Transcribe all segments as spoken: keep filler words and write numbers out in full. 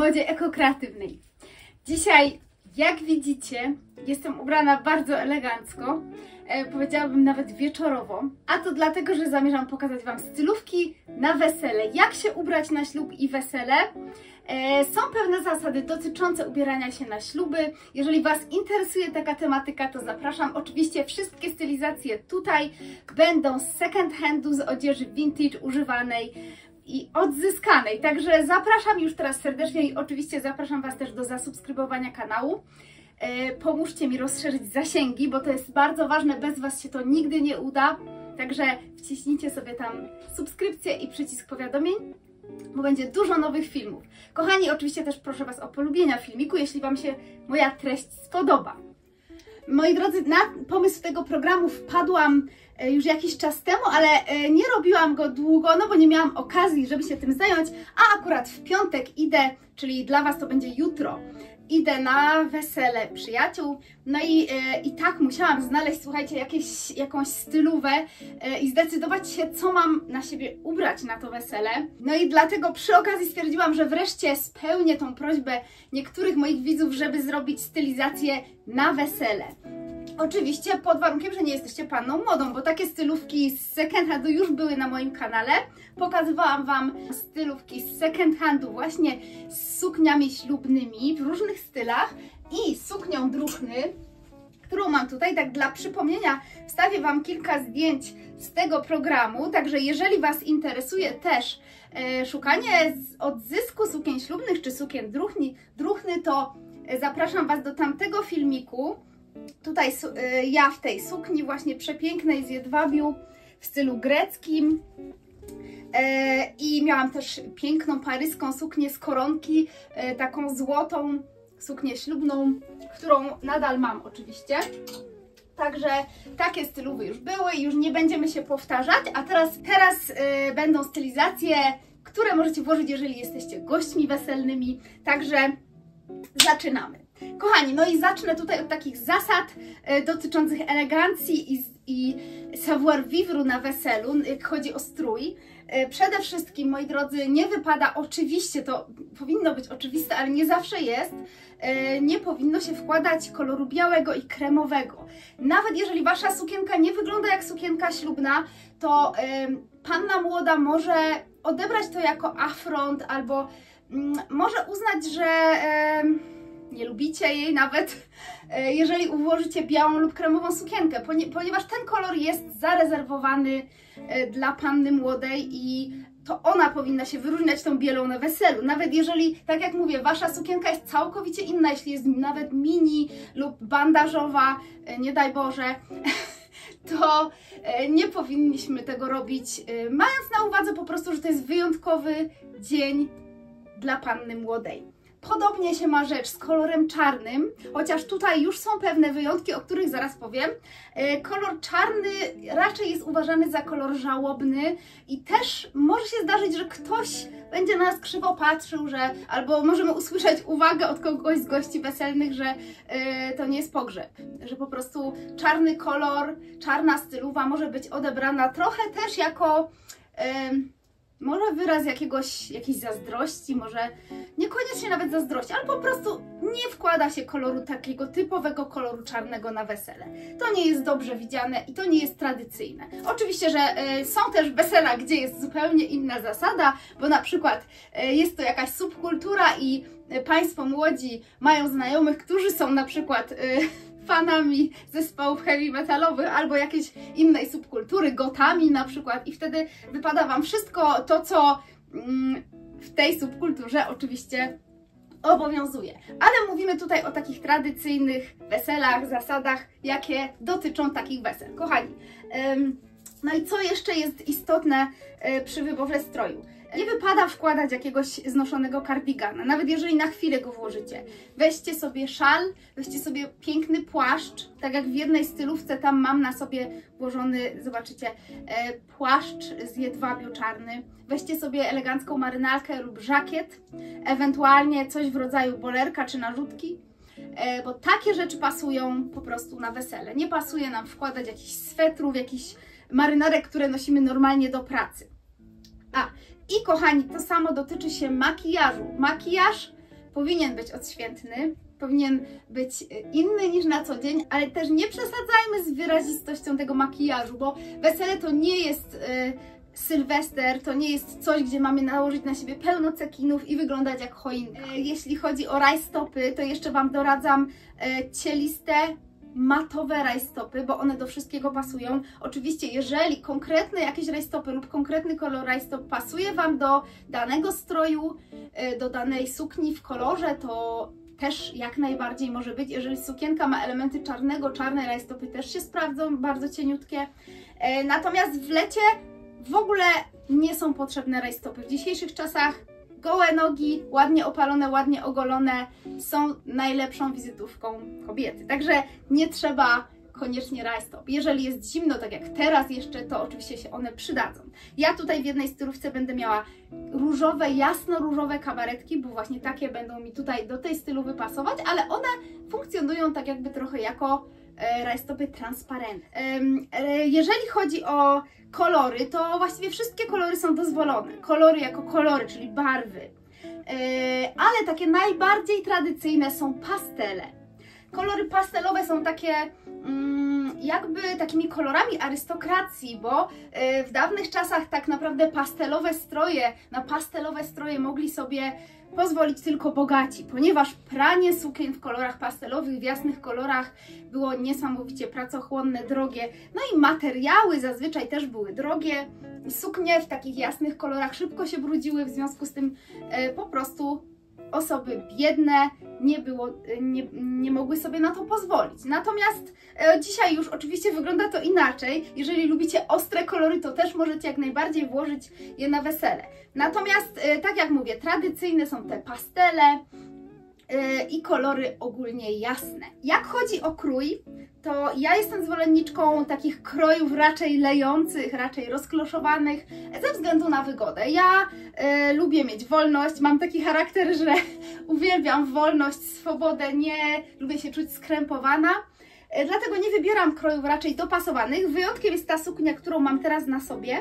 modzie ekokreatywnej. Dzisiaj, jak widzicie, jestem ubrana bardzo elegancko, e, powiedziałabym nawet wieczorowo, a to dlatego, że zamierzam pokazać Wam stylówki na wesele, jak się ubrać na ślub i wesele. E, są pewne zasady dotyczące ubierania się na śluby. Jeżeli Was interesuje taka tematyka, to zapraszam. Oczywiście wszystkie stylizacje tutaj będą z second handu, z odzieży vintage, używanej i odzyskanej. Także zapraszam już teraz serdecznie i oczywiście zapraszam Was też do zasubskrybowania kanału. E, pomóżcie mi rozszerzyć zasięgi, bo to jest bardzo ważne, bez Was się to nigdy nie uda. Także wciśnijcie sobie tam subskrypcję i przycisk powiadomień, bo będzie dużo nowych filmów. Kochani, oczywiście też proszę Was o polubienia filmiku, jeśli Wam się moja treść spodoba. Moi drodzy, na pomysł tego programu wpadłam już jakiś czas temu, ale nie robiłam go długo, no bo nie miałam okazji, żeby się tym zająć, a akurat w piątek idę, czyli dla Was to będzie jutro, idę na wesele przyjaciół, no i, i tak musiałam znaleźć, słuchajcie, jakieś, jakąś stylówę i zdecydować się, co mam na siebie ubrać na to wesele. No i dlatego przy okazji stwierdziłam, że wreszcie spełnię tą prośbę niektórych moich widzów, żeby zrobić stylizację na wesele. Oczywiście pod warunkiem, że nie jesteście panną modą, bo takie stylówki z second handu już były na moim kanale. Pokazywałam Wam stylówki z second handu właśnie z sukniami ślubnymi w różnych stylach i suknią druchny, którą mam tutaj. Tak dla przypomnienia wstawię Wam kilka zdjęć z tego programu, także jeżeli Was interesuje też e, szukanie odzysku sukien ślubnych czy sukien druchni, druchny, to zapraszam Was do tamtego filmiku. Tutaj ja w tej sukni właśnie przepięknej z jedwabiu w stylu greckim e, i miałam też piękną paryską suknię z koronki, e, taką złotą suknię ślubną, którą nadal mam oczywiście. Także takie stylowy już były i już nie będziemy się powtarzać, a teraz, teraz e, będą stylizacje, które możecie włożyć, jeżeli jesteście gośćmi weselnymi, także zaczynamy. Kochani, no i zacznę tutaj od takich zasad e, dotyczących elegancji i, i savoir-vivre na weselu, jak chodzi o strój. E, przede wszystkim, moi drodzy, nie wypada, oczywiście to powinno być oczywiste, ale nie zawsze jest, e, nie powinno się wkładać koloru białego i kremowego. Nawet jeżeli Wasza sukienka nie wygląda jak sukienka ślubna, to e, panna młoda może odebrać to jako afront albo mm, może uznać, że E, nie lubicie jej nawet, jeżeli ułożycie białą lub kremową sukienkę, ponieważ ten kolor jest zarezerwowany dla panny młodej i to ona powinna się wyróżniać tą bielą na weselu. Nawet jeżeli, tak jak mówię, Wasza sukienka jest całkowicie inna, jeśli jest nawet mini lub bandażowa, nie daj Boże, to nie powinniśmy tego robić, mając na uwadze po prostu, że to jest wyjątkowy dzień dla panny młodej. Podobnie się ma rzecz z kolorem czarnym, chociaż tutaj już są pewne wyjątki, o których zaraz powiem. Kolor czarny raczej jest uważany za kolor żałobny i też może się zdarzyć, że ktoś będzie na nas krzywo patrzył, że albo możemy usłyszeć uwagę od kogoś z gości weselnych, że yy, to nie jest pogrzeb, że po prostu czarny kolor, czarna stylowa może być odebrana trochę też jako Yy, może wyraz jakiegoś, jakiejś zazdrości, może niekoniecznie nawet zazdrości, ale po prostu nie wkłada się koloru takiego typowego koloru czarnego na wesele. To nie jest dobrze widziane i to nie jest tradycyjne. Oczywiście, że y, są też wesela, gdzie jest zupełnie inna zasada, bo na przykład y, jest to jakaś subkultura i y, Państwo młodzi mają znajomych, którzy są na przykład Y, fanami zespołów heavy metalowych albo jakiejś innej subkultury, gotami na przykład, i wtedy wypada Wam wszystko to, co mm, w tej subkulturze oczywiście obowiązuje. Ale mówimy tutaj o takich tradycyjnych weselach, zasadach, jakie dotyczą takich wesel. Kochani, ym, no i co jeszcze jest istotne y, przy wyborze stroju? Nie wypada wkładać jakiegoś znoszonego kardigana, nawet jeżeli na chwilę go włożycie. Weźcie sobie szal, weźcie sobie piękny płaszcz, tak jak w jednej stylówce tam mam na sobie włożony, zobaczycie, płaszcz z jedwabiu czarny. Weźcie sobie elegancką marynarkę lub żakiet, ewentualnie coś w rodzaju bolerka czy narzutki, bo takie rzeczy pasują po prostu na wesele. Nie pasuje nam wkładać jakichś swetrów, jakichś marynarek, które nosimy normalnie do pracy. A, i kochani, to samo dotyczy się makijażu. Makijaż powinien być odświętny, powinien być inny niż na co dzień, ale też nie przesadzajmy z wyrazistością tego makijażu, bo wesele to nie jest y, Sylwester, to nie jest coś, gdzie mamy nałożyć na siebie pełno cekinów i wyglądać jak choinka. Y, jeśli chodzi o rajstopy, to jeszcze Wam doradzam y, cieliste, matowe rajstopy, bo one do wszystkiego pasują. Oczywiście, jeżeli konkretne jakieś rajstopy lub konkretny kolor rajstop pasuje Wam do danego stroju, y, do danej sukni w kolorze, to też jak najbardziej może być. Jeżeli sukienka ma elementy czarnego, czarne rajstopy też się sprawdzą, bardzo cieniutkie. E, natomiast w lecie w ogóle nie są potrzebne rajstopy. W dzisiejszych czasach gołe nogi, ładnie opalone, ładnie ogolone są najlepszą wizytówką kobiety. Także nie trzeba koniecznie rajstop. Jeżeli jest zimno, tak jak teraz jeszcze, to oczywiście się one przydadzą. Ja tutaj w jednej stylówce będę miała różowe, jasno-różowe kabaretki, bo właśnie takie będą mi tutaj do tej stylowy pasować, ale one funkcjonują tak jakby trochę jako e, rajstopy transparentne. E, jeżeli chodzi o kolory, to właściwie wszystkie kolory są dozwolone. Kolory jako kolory, czyli barwy. E, ale takie najbardziej tradycyjne są pastele. Kolory pastelowe są takie mm, jakby takimi kolorami arystokracji, bo y, w dawnych czasach tak naprawdę pastelowe stroje, na pastelowe stroje mogli sobie pozwolić tylko bogaci, ponieważ pranie sukien w kolorach pastelowych, w jasnych kolorach było niesamowicie pracochłonne, drogie, no i materiały zazwyczaj też były drogie. Suknie w takich jasnych kolorach szybko się brudziły, w związku z tym y, po prostu osoby biedne nie, było, nie, nie mogły sobie na to pozwolić. Natomiast e, dzisiaj już oczywiście wygląda to inaczej. Jeżeli lubicie ostre kolory, to też możecie jak najbardziej włożyć je na wesele. Natomiast, e, tak jak mówię, tradycyjne są te pastele e, i kolory ogólnie jasne. Jak chodzi o krój, to ja jestem zwolenniczką takich krojów raczej lejących, raczej rozkloszowanych, ze względu na wygodę. Ja e, lubię mieć wolność, mam taki charakter, że uwielbiam wolność, swobodę, nie lubię się czuć skrępowana, e, dlatego nie wybieram krojów raczej dopasowanych. Wyjątkiem jest ta suknia, którą mam teraz na sobie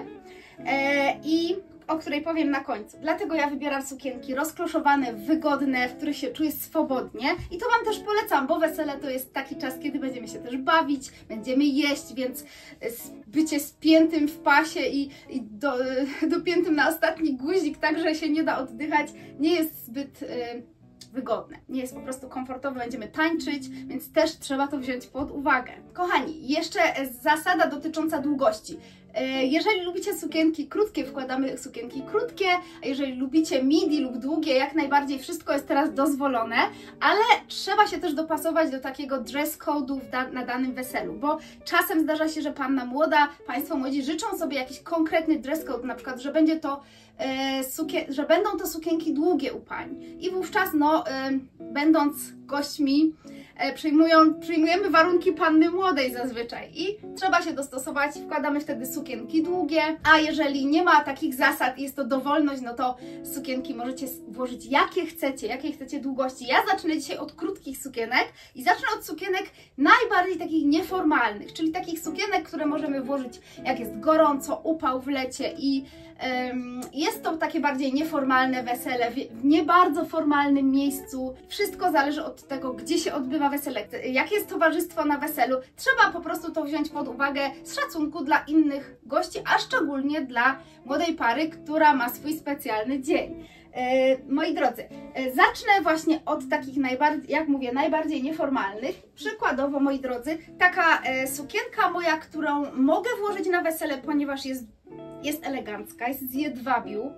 e, i o której powiem na końcu. Dlatego ja wybieram sukienki rozkloszowane, wygodne, w których się czuję swobodnie i to Wam też polecam, bo wesele to jest taki czas, kiedy będziemy się też bawić, będziemy jeść, więc bycie spiętym w pasie i, i do, dopiętym na ostatni guzik, tak że się nie da oddychać, nie jest zbyt y, wygodne. Nie jest po prostu komfortowe, będziemy tańczyć, więc też trzeba to wziąć pod uwagę. Kochani, jeszcze zasada dotycząca długości. Jeżeli lubicie sukienki krótkie, wkładamy sukienki krótkie, a jeżeli lubicie midi lub długie, jak najbardziej wszystko jest teraz dozwolone, ale trzeba się też dopasować do takiego dress code'u na danym weselu, bo czasem zdarza się, że panna młoda, Państwo młodzi życzą sobie jakiś konkretny dress code, na przykład, że będzie to e, sukien że będą to sukienki długie u pań i wówczas, no, e, będąc gośćmi, Przyjmują, przyjmujemy warunki panny młodej zazwyczaj i trzeba się dostosować, wkładamy wtedy sukienki długie, a jeżeli nie ma takich zasad i jest to dowolność, no to sukienki możecie włożyć jakie chcecie, jakie chcecie długości. Ja zacznę dzisiaj od krótkich sukienek i zacznę od sukienek najbardziej takich nieformalnych, czyli takich sukienek, które możemy włożyć jak jest gorąco, upał w lecie i um, jest to takie bardziej nieformalne wesele, w nie bardzo formalnym miejscu. Wszystko zależy od tego, gdzie się odbywa wesele, jakie jest towarzystwo na weselu. Trzeba po prostu to wziąć pod uwagę z szacunku dla innych gości, a szczególnie dla młodej pary, która ma swój specjalny dzień. E, moi drodzy, e, zacznę właśnie od takich najbardziej, jak mówię, najbardziej nieformalnych. Przykładowo, moi drodzy, taka e, sukienka moja, którą mogę włożyć na wesele, ponieważ jest, jest elegancka, jest z jedwabiu.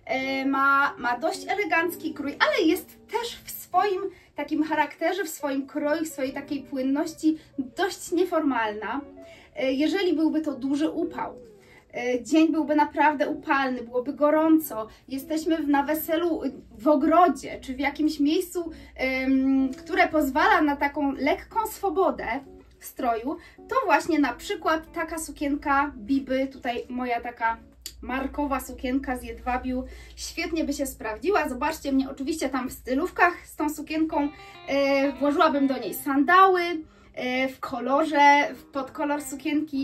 Ma, ma dość elegancki krój, ale jest też w swoim takim charakterze, w swoim kroju, w swojej takiej płynności dość nieformalna. Jeżeli byłby to duży upał, dzień byłby naprawdę upalny, byłoby gorąco, jesteśmy na weselu w ogrodzie, czy w jakimś miejscu, które pozwala na taką lekką swobodę w stroju, to właśnie na przykład taka sukienka Biby, tutaj moja taka markowa sukienka z jedwabiu świetnie by się sprawdziła. Zobaczcie mnie oczywiście tam w stylówkach z tą sukienką. E, włożyłabym do niej sandały e, w kolorze, w pod kolor sukienki.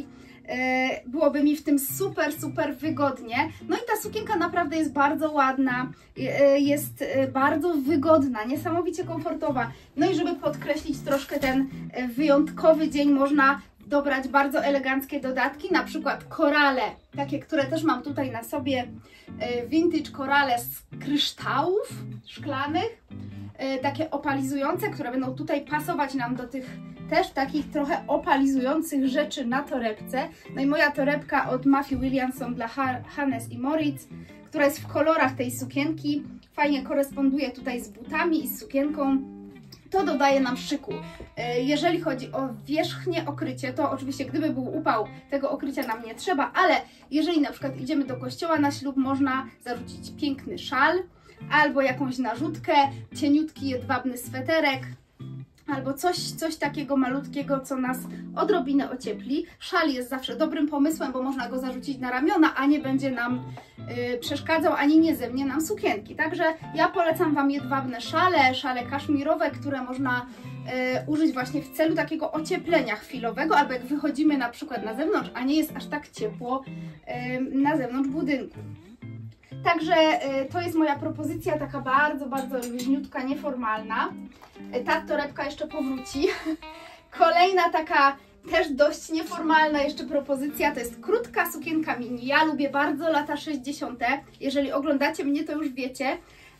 byłoby mi w tym super, super wygodnie. No i ta sukienka naprawdę jest bardzo ładna, jest bardzo wygodna, niesamowicie komfortowa. No i żeby podkreślić troszkę ten wyjątkowy dzień, można dobrać bardzo eleganckie dodatki, na przykład korale, takie, które też mam tutaj na sobie, vintage korale z kryształów szklanych, takie opalizujące, które będą tutaj pasować nam do tych też takich trochę opalizujących rzeczy na torebce. No i moja torebka od Matthew Williamson dla Hannes i Moritz, która jest w kolorach tej sukienki, fajnie koresponduje tutaj z butami i z sukienką. To dodaje nam szyku. Jeżeli chodzi o wierzchnie okrycie, to oczywiście gdyby był upał, tego okrycia nam nie trzeba, ale jeżeli na przykład idziemy do kościoła na ślub, można zarzucić piękny szal, albo jakąś narzutkę, cieniutki jedwabny sweterek, albo coś, coś takiego malutkiego, co nas odrobinę ociepli. Szal jest zawsze dobrym pomysłem, bo można go zarzucić na ramiona, a nie będzie nam yy, przeszkadzał, ani nie zemnie nam sukienki. Także ja polecam Wam jedwabne szale, szale kaszmirowe, które można yy, użyć właśnie w celu takiego ocieplenia chwilowego, albo jak wychodzimy na przykład na zewnątrz, a nie jest aż tak ciepło yy, na zewnątrz budynku. Także y, to jest moja propozycja, taka bardzo, bardzo luźniutka, nieformalna. Y, ta torebka jeszcze powróci. Kolejna taka też dość nieformalna jeszcze propozycja, to jest krótka sukienka mini. Ja lubię bardzo lata sześćdziesiąte. Jeżeli oglądacie mnie, to już wiecie.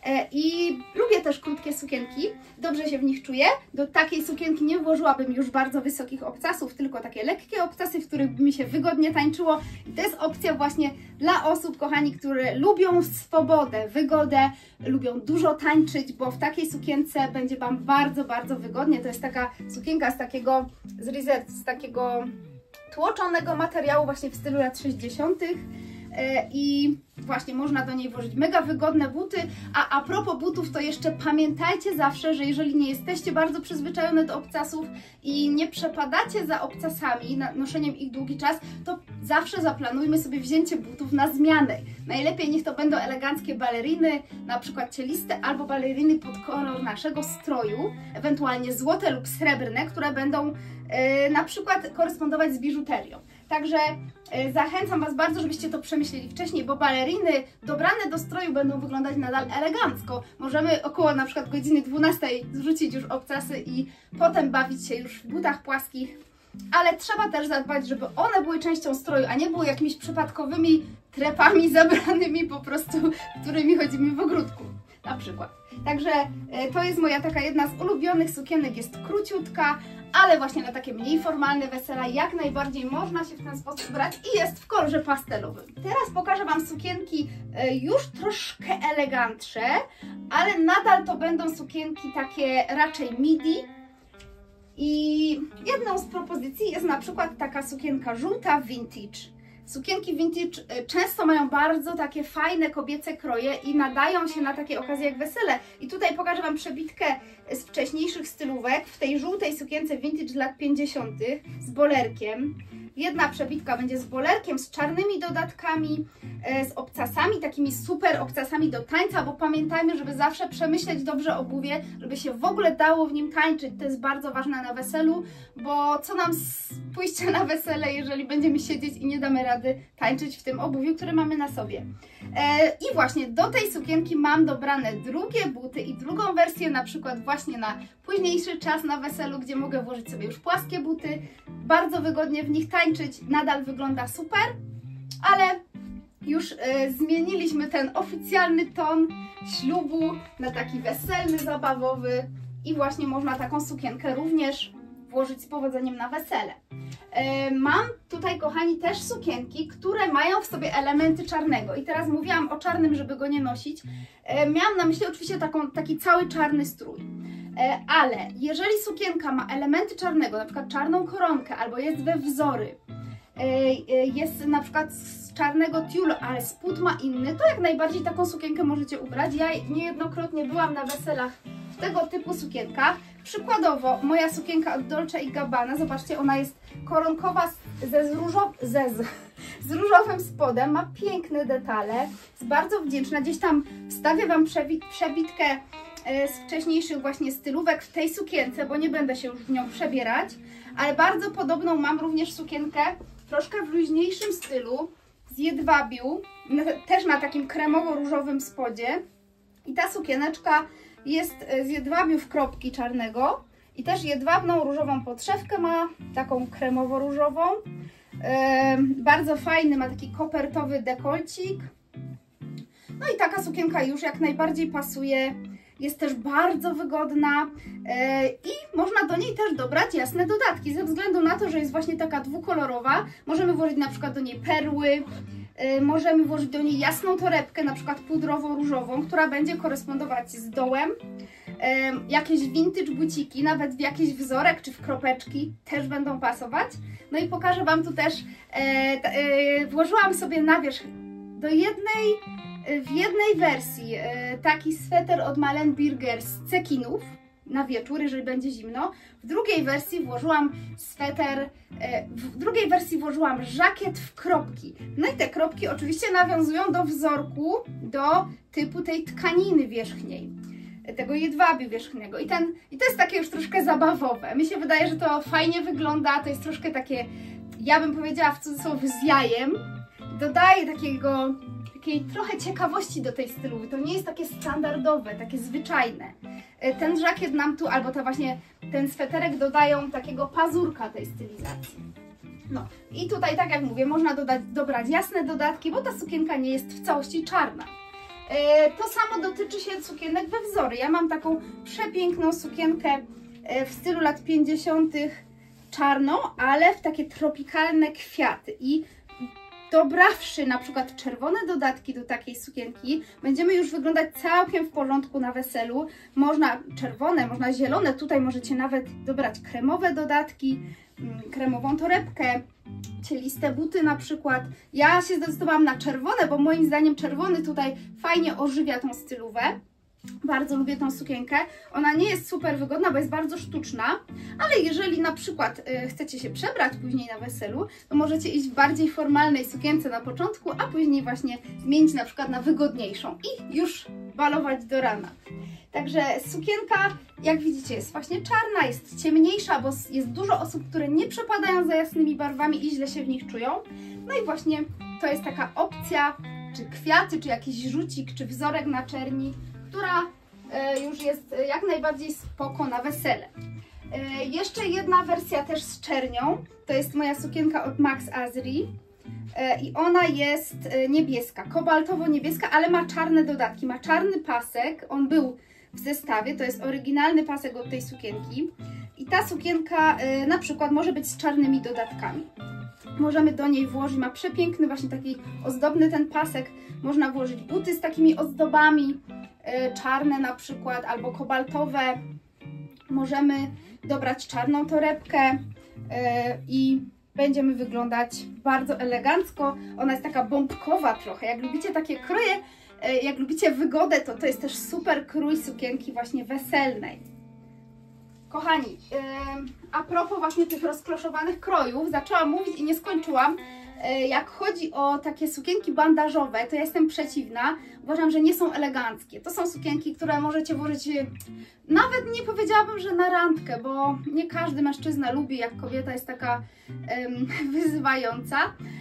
I lubię też krótkie sukienki, dobrze się w nich czuję. Do takiej sukienki nie włożyłabym już bardzo wysokich obcasów, tylko takie lekkie obcasy, w których by mi się wygodnie tańczyło. I to jest opcja właśnie dla osób, kochani, które lubią swobodę, wygodę, lubią dużo tańczyć, bo w takiej sukience będzie Wam bardzo, bardzo wygodnie. To jest taka sukienka z takiego, z rizet, z takiego tłoczonego materiału właśnie w stylu lat sześćdziesiątych. I właśnie można do niej włożyć mega wygodne buty. A a propos butów, to jeszcze pamiętajcie zawsze, że jeżeli nie jesteście bardzo przyzwyczajone do obcasów i nie przepadacie za obcasami, noszeniem ich długi czas, to zawsze zaplanujmy sobie wzięcie butów na zmianę. Najlepiej niech to będą eleganckie baleriny, na przykład cieliste, albo baleriny pod kolor naszego stroju, ewentualnie złote lub srebrne, które będą yy, na przykład korespondować z biżuterią. Także y, zachęcam Was bardzo, żebyście to przemyśleli wcześniej, bo baleriny dobrane do stroju będą wyglądać nadal elegancko. Możemy około na przykład godziny dwunastej zrzucić już obcasy i potem bawić się już w butach płaskich. Ale trzeba też zadbać, żeby one były częścią stroju, a nie były jakimiś przypadkowymi trepami zabranymi po prostu, którymi chodzimy w ogródku na przykład. Także y, to jest moja taka jedna z ulubionych sukienek, jest króciutka, ale właśnie na takie mniej formalne wesela jak najbardziej można się w ten sposób brać i jest w kolorze pastelowym. Teraz pokażę Wam sukienki już troszkę elegantsze, ale nadal to będą sukienki takie raczej midi. I jedną z propozycji jest na przykład taka sukienka żółta vintage. Sukienki vintage często mają bardzo takie fajne kobiece kroje i nadają się na takie okazje jak wesele. I tutaj pokażę Wam przebitkę z wcześniejszych stylówek w tej żółtej sukience vintage z lat pięćdziesiątych z bolerkiem. Jedna przebitka będzie z bolerkiem, z czarnymi dodatkami, z obcasami, takimi super obcasami do tańca, bo pamiętajmy, żeby zawsze przemyśleć dobrze obuwie, żeby się w ogóle dało w nim tańczyć. To jest bardzo ważne na weselu, bo co nam z pójścia na wesele, jeżeli będziemy siedzieć i nie damy rady tańczyć w tym obuwiu, które mamy na sobie. I właśnie do tej sukienki mam dobrane drugie buty i drugą wersję, na przykład właśnie na późniejszy czas na weselu, gdzie mogę włożyć sobie już płaskie buty, bardzo wygodnie w nich tańczyć, nadal wygląda super, ale już y, zmieniliśmy ten oficjalny ton ślubu na taki weselny, zabawowy i właśnie można taką sukienkę również włożyć z powodzeniem na wesele. Yy, mam tutaj, kochani, też sukienki, które mają w sobie elementy czarnego i teraz mówiłam o czarnym, żeby go nie nosić. Yy, miałam na myśli oczywiście taką, taki cały czarny strój. Ale jeżeli sukienka ma elementy czarnego, na przykład czarną koronkę, albo jest we wzory, jest na przykład z czarnego tiulu, ale spód ma inny, to jak najbardziej taką sukienkę możecie ubrać. Ja niejednokrotnie byłam na weselach w tego typu sukienkach. Przykładowo moja sukienka od Dolce i Gabbana, zobaczcie, ona jest koronkowa ze z, różow ze z, z różowym spodem, ma piękne detale, jest bardzo wdzięczna. Gdzieś tam wstawię Wam przebit przebitkę z wcześniejszych właśnie stylówek w tej sukience, bo nie będę się już w nią przebierać, ale bardzo podobną mam również sukienkę troszkę w luźniejszym stylu, z jedwabiu, też na takim kremowo-różowym spodzie. I ta sukieneczka jest z jedwabiu w kropki czarnego i też jedwabną różową podszewkę ma, taką kremowo-różową. Yy, bardzo fajny, ma taki kopertowy dekolcik. No i taka sukienka już jak najbardziej pasuje. Jest też bardzo wygodna yy, i można do niej też dobrać jasne dodatki. Ze względu na to, że jest właśnie taka dwukolorowa, możemy włożyć na przykład do niej perły, yy, możemy włożyć do niej jasną torebkę, na przykład pudrowo-różową, która będzie korespondować z dołem. Yy, jakieś vintage buciki, nawet w jakiś wzorek czy w kropeczki też będą pasować. No i pokażę Wam tu też, yy, yy, włożyłam sobie na wierzch do jednej w jednej wersji taki sweter od Malin Birger z cekinów na wieczór, jeżeli będzie zimno. W drugiej wersji włożyłam sweter, w drugiej wersji włożyłam żakiet w kropki. No i te kropki oczywiście nawiązują do wzorku, do typu tej tkaniny wierzchniej, tego jedwabiu wierzchniego. I, ten, I to jest takie już troszkę zabawowe. Mi się wydaje, że to fajnie wygląda, to jest troszkę takie, ja bym powiedziała w cudzysłowie, z jajem. Dodaje takiego takiej trochę ciekawości do tej stylu. To nie jest takie standardowe, takie zwyczajne. Ten żakiet nam tu, albo to właśnie ten sweterek dodają takiego pazurka tej stylizacji. No i tutaj, tak jak mówię, można dodać, dobrać jasne dodatki, bo ta sukienka nie jest w całości czarna. To samo dotyczy się sukienek we wzory. Ja mam taką przepiękną sukienkę w stylu lat pięćdziesiątych czarną, ale w takie tropikalne kwiaty. I dobrawszy na przykład czerwone dodatki do takiej sukienki, będziemy już wyglądać całkiem w porządku na weselu. Można czerwone, można zielone, tutaj możecie nawet dobrać kremowe dodatki, kremową torebkę, cieliste buty na przykład. Ja się zdecydowałam na czerwone, bo moim zdaniem czerwony tutaj fajnie ożywia tą stylówę. Bardzo lubię tą sukienkę. Ona nie jest super wygodna, bo jest bardzo sztuczna, ale jeżeli na przykład y, chcecie się przebrać później na weselu, to możecie iść w bardziej formalnej sukience na początku, a później właśnie zmienić na przykład na wygodniejszą i już balować do rana. Także sukienka, jak widzicie, jest właśnie czarna, jest ciemniejsza, bo jest dużo osób, które nie przepadają za jasnymi barwami i źle się w nich czują. No i właśnie to jest taka opcja, czy kwiaty, czy jakiś rzucik, czy wzorek na czerni, która już jest jak najbardziej spoko na wesele. Jeszcze jedna wersja też z czernią, to jest moja sukienka od Max Azri i ona jest niebieska, kobaltowo-niebieska, ale ma czarne dodatki, ma czarny pasek, on był w zestawie, to jest oryginalny pasek od tej sukienki i ta sukienka na przykład może być z czarnymi dodatkami. Możemy do niej włożyć, ma przepiękny właśnie taki ozdobny ten pasek, można włożyć buty z takimi ozdobami, czarne na przykład, albo kobaltowe. Możemy dobrać czarną torebkę i będziemy wyglądać bardzo elegancko. Ona jest taka bombkowa trochę. Jak lubicie takie kroje, jak lubicie wygodę, to to jest też super krój sukienki właśnie weselnej. Kochani, a propos właśnie tych rozkloszowanych krojów, zaczęłam mówić i nie skończyłam. Jak chodzi o takie sukienki bandażowe, to ja jestem przeciwna. Uważam, że nie są eleganckie. To są sukienki, które możecie włożyć, nawet nie powiedziałabym, że na randkę, bo nie każdy mężczyzna lubi, jak kobieta jest taka um, wyzywająca.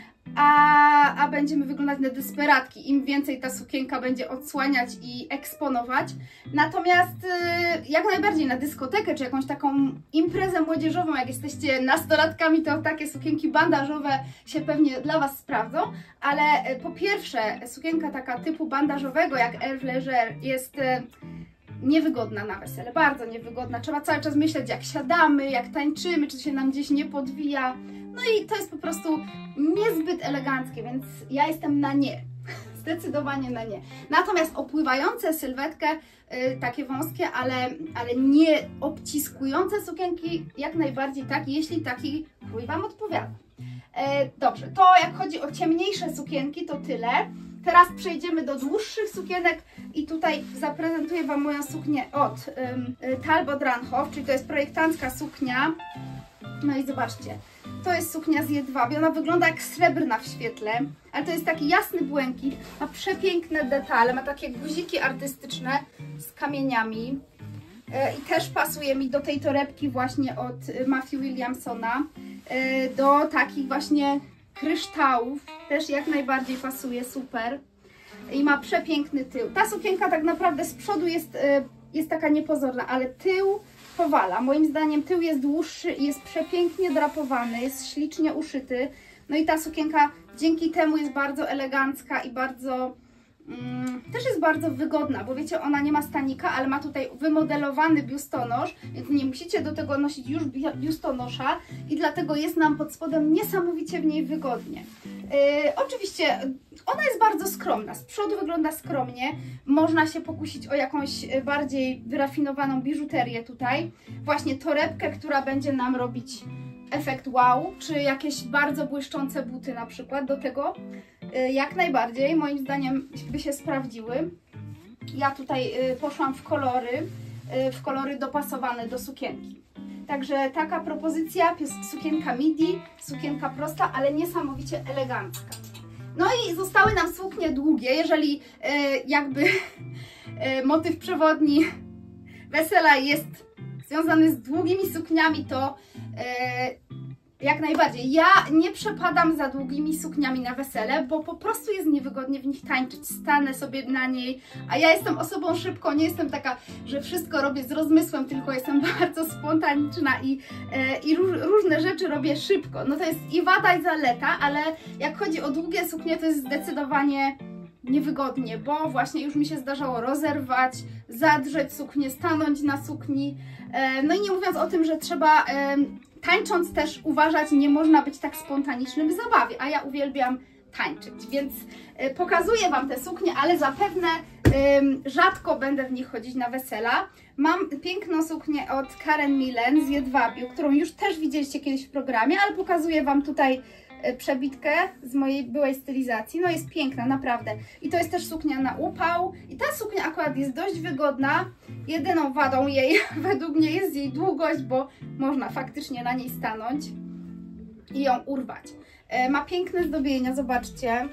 A, a będziemy wyglądać na desperatki. Im więcej ta sukienka będzie odsłaniać i eksponować. Natomiast jak najbardziej na dyskotekę, czy jakąś taką imprezę młodzieżową, jak jesteście nastolatkami, to takie sukienki bandażowe się pewnie dla Was sprawdzą. Ale po pierwsze, sukienka taka typu bandażowego, jak Herve Leger, jest niewygodna na wesele, bardzo niewygodna. Trzeba cały czas myśleć, jak siadamy, jak tańczymy, czy się nam gdzieś nie podwija. No i to jest po prostu niezbyt eleganckie, więc ja jestem na nie. Zdecydowanie na nie. Natomiast opływające sylwetkę, yy, takie wąskie, ale, ale nie obciskujące sukienki, jak najbardziej tak, jeśli taki krój Wam odpowiada. Yy, dobrze, to jak chodzi o ciemniejsze sukienki, to tyle. Teraz przejdziemy do dłuższych sukienek i tutaj zaprezentuję Wam moją suknię od yy, Talbot Ranhof, czyli to jest projektancka suknia. No i zobaczcie, to jest suknia z jedwabiu, ona wygląda jak srebrna w świetle, ale to jest taki jasny błękit, ma przepiękne detale, ma takie guziki artystyczne z kamieniami i też pasuje mi do tej torebki właśnie od Matthew Williamsona, do takich właśnie kryształów, też jak najbardziej pasuje, super. I ma przepiękny tył. Ta sukienka tak naprawdę z przodu jest, jest taka niepozorna, ale tył powala. Moim zdaniem tył jest dłuższy i jest przepięknie drapowany, jest ślicznie uszyty. No i ta sukienka dzięki temu jest bardzo elegancka i bardzo... Mm, też jest bardzo wygodna, bo wiecie, ona nie ma stanika, ale ma tutaj wymodelowany biustonosz, więc nie musicie do tego nosić już biustonosza i dlatego jest nam pod spodem niesamowicie w niej wygodnie. Yy, oczywiście ona jest bardzo skromna, z przodu wygląda skromnie, można się pokusić o jakąś bardziej wyrafinowaną biżuterię tutaj, właśnie torebkę, która będzie nam robić efekt wow, czy jakieś bardzo błyszczące buty na przykład do tego. Jak najbardziej, moim zdaniem by się sprawdziły. Ja tutaj poszłam w kolory, w kolory dopasowane do sukienki. Także taka propozycja, sukienka midi, sukienka prosta, ale niesamowicie elegancka. No i zostały nam suknie długie, jeżeli jakby motyw przewodni wesela jest związany z długimi sukniami, to jak najbardziej. Ja nie przepadam za długimi sukniami na wesele, bo po prostu jest niewygodnie w nich tańczyć. Stanę sobie na niej, a ja jestem osobą szybką, nie jestem taka, że wszystko robię z rozmysłem, tylko jestem bardzo spontaniczna i, e, i róż, różne rzeczy robię szybko. No to jest i wada, i zaleta, ale jak chodzi o długie suknie, to jest zdecydowanie niewygodnie, bo właśnie już mi się zdarzało rozerwać, zadrzeć suknię, stanąć na sukni. E, no i nie mówiąc o tym, że trzeba... E, Tańcząc też uważać, nie można być tak spontanicznym w zabawie, a ja uwielbiam tańczyć, więc y, pokazuję Wam te suknie, ale zapewne y, rzadko będę w nich chodzić na wesela. Mam piękną suknię od Karen Millen z Jedwabiu, którą już też widzieliście kiedyś w programie, ale pokazuję Wam tutaj y, przebitkę z mojej byłej stylizacji. No jest piękna, naprawdę. I to jest też suknia na upał i ta suknia akurat jest dość wygodna. Jedyną wadą jej według mnie jest jej długość, bo można faktycznie na niej stanąć i ją urwać. E, ma piękne zdobienia, zobaczcie.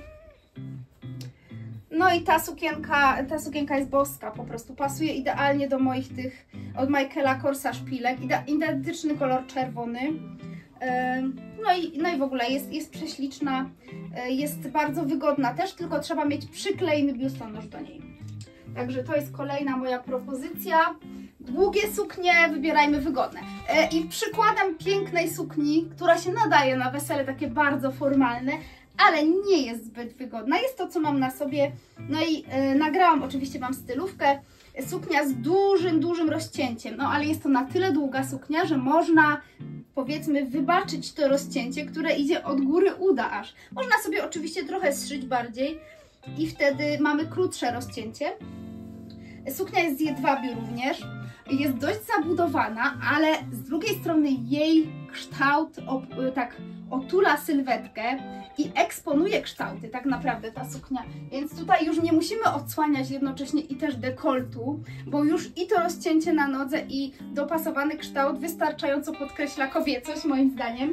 No i ta sukienka, ta sukienka jest boska, po prostu pasuje idealnie do moich tych od Michaela Korsa szpilek. Identyczny kolor czerwony. E, no, i, no i w ogóle jest, jest prześliczna, e, jest bardzo wygodna też, tylko trzeba mieć przyklejny biustonosz do niej. Także to jest kolejna moja propozycja. Długie suknie wybierajmy wygodne. E, I przykładem pięknej sukni, która się nadaje na wesele takie bardzo formalne, ale nie jest zbyt wygodna, jest to, co mam na sobie. No i e, nagrałam oczywiście Wam stylówkę. Suknia z dużym, dużym rozcięciem, no ale jest to na tyle długa suknia, że można, powiedzmy, wybaczyć to rozcięcie, które idzie od góry uda aż. Można sobie oczywiście trochę zszyć bardziej i wtedy mamy krótsze rozcięcie. Suknia jest z Jedwabiu również, jest dość zabudowana, ale z drugiej strony jej kształt o, tak otula sylwetkę i eksponuje kształty tak naprawdę ta suknia, więc tutaj już nie musimy odsłaniać jednocześnie i też dekoltu, bo już i to rozcięcie na nodze i dopasowany kształt wystarczająco podkreśla kobiecość moim zdaniem.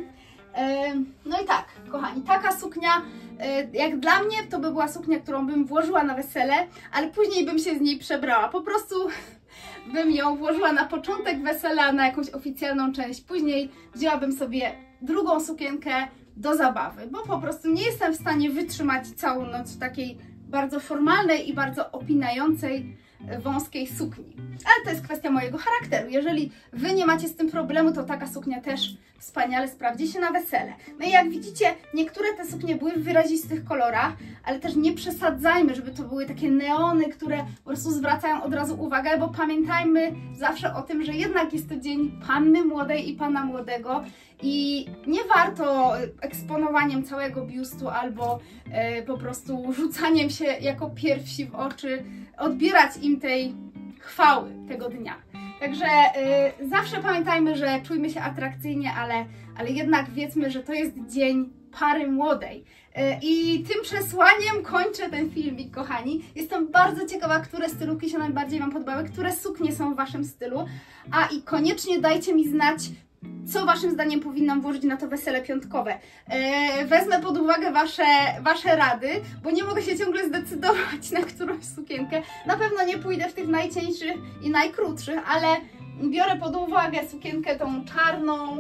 No i tak, kochani, taka suknia, jak dla mnie, to by była suknia, którą bym włożyła na wesele, ale później bym się z niej przebrała. Po prostu bym ją włożyła na początek wesela, na jakąś oficjalną część. Później wzięłabym sobie drugą sukienkę do zabawy, bo po prostu nie jestem w stanie wytrzymać całą noc w takiej bardzo formalnej i bardzo opinającej wąskiej sukni. Ale to jest kwestia mojego charakteru. Jeżeli Wy nie macie z tym problemu, to taka suknia też wspaniale sprawdzi się na wesele. No i jak widzicie, niektóre te suknie były w wyrazistych kolorach, ale też nie przesadzajmy, żeby to były takie neony, które po prostu zwracają od razu uwagę, bo pamiętajmy zawsze o tym, że jednak jest to dzień panny młodej i pana młodego i nie warto eksponowaniem całego biustu albo e, po prostu rzucaniem się jako pierwsi w oczy odbierać im tej chwały tego dnia. Także y, zawsze pamiętajmy, że czujmy się atrakcyjnie, ale, ale jednak wiedzmy, że to jest dzień pary młodej. Y, I tym przesłaniem kończę ten filmik, kochani. Jestem bardzo ciekawa, które stylówki się najbardziej Wam podobały, które suknie są w Waszym stylu, a i koniecznie dajcie mi znać, co Waszym zdaniem powinnam włożyć na to wesele piątkowe. Eee, wezmę pod uwagę wasze, wasze rady, bo nie mogę się ciągle zdecydować na którąś sukienkę. Na pewno nie pójdę w tych najcieńszych i najkrótszych, ale biorę pod uwagę sukienkę tą czarną,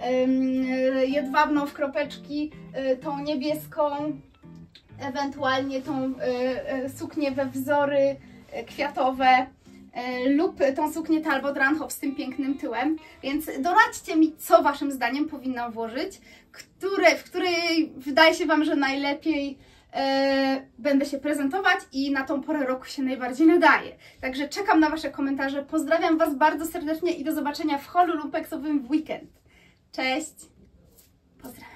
jedwabną w kropeczki, tą niebieską, ewentualnie tą suknię we wzory kwiatowe lub tą suknię Talbot Ranhoff z tym pięknym tyłem, więc doradźcie mi, co waszym zdaniem powinnam włożyć, które, w której wydaje się wam, że najlepiej e, będę się prezentować i na tą porę roku się najbardziej nadaje. Także czekam na wasze komentarze, pozdrawiam was bardzo serdecznie i do zobaczenia w holu lumpeksowym w weekend. Cześć! Pozdrawiam!